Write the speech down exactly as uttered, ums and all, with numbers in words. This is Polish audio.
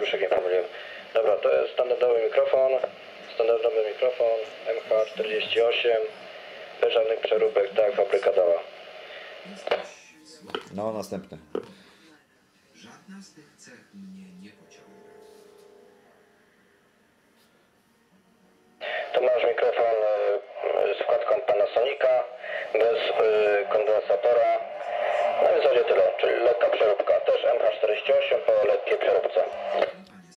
Zbyszek nie pomyliłem. Dobra, to jest standardowy mikrofon. Standardowy mikrofon M H czterdzieści osiem. Bez żadnych przeróbek, tak fabryka dała. No, następny. Żadna z tych cech mnie nie pociąga. Tu masz mikrofon z wkładką Panasonica, bez kondensatora. No i w zasadzie tyle, czyli lekka przeróbka. Też M H czterdzieści osiem po lekkiej przeróbce.